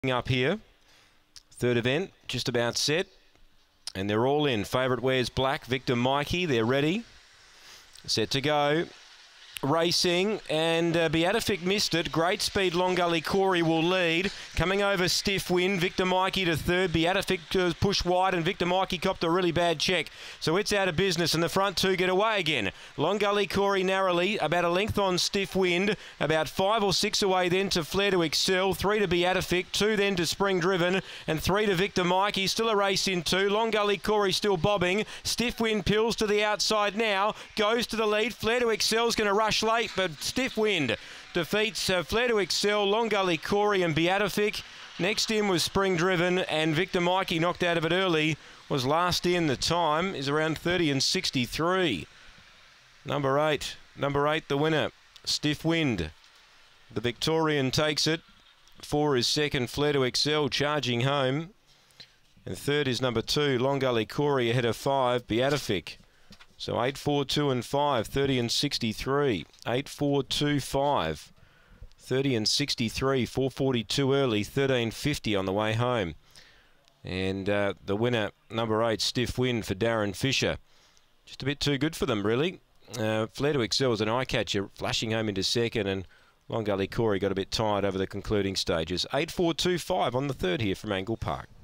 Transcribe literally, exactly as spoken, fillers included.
Up here, third event, just about set, and they're all in. Favourite wears black, Victor Mikey, they're ready, set to go. Racing, and uh, Beatific missed it. Great speed, Long Gully Corey will lead. Coming over Stiff Wind, Victor Mikey to third. Beatific uh, push wide, and Victor Mikey copped a really bad check. So it's out of business, and the front two get away again. Long Gully Corey narrowly, about a length on Stiff Wind. About five or six away then to Flare to Excel. Three to Beatific, two then to Spring Driven, and three to Victor Mikey. Still a race in two. Long Gully Corey still bobbing. Stiff Wind pills to the outside now. Goes to the lead. Flare to Excel's going to rush late, but Stiff Wind defeats uh, Flare to Excel, Long Gully Corey and Beatific. Next in was Spring Driven, and Victor Mikey, knocked out of it early, was last in. The time is around thirty and sixty-three. Number eight, number eight, the winner, Stiff Wind. The Victorian takes it. Four is second, Flare to Excel, charging home. And third is number two, Long Gully Corey, ahead of five, Beatific. So eight, four, two and five, thirty and sixty-three. eight, four, two, five, thirty and sixty-three. four forty-two early, thirteen fifty on the way home. And uh, the winner, number eight, Stiff Wind for Darren Fisher. Just a bit too good for them, really. Uh, Flare to Excel was an eye-catcher, flashing home into second, and Long Gully Corey got a bit tired over the concluding stages. eight, four, two, five on the third here from Angle Park.